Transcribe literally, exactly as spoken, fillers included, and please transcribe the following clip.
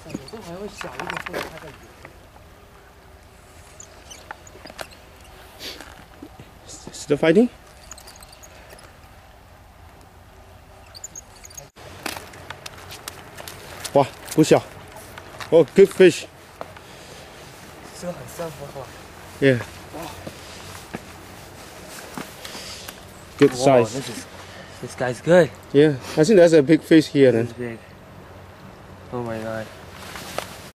有时候还会小一点，或者它在远。 Still fighting? Wow, 不小。Oh, good fish. 这个很生活化。 Yeah. Good Whoa, size. this is, this guy's good. Yeah, I think there's a big fish here then. This is big. Oh my god.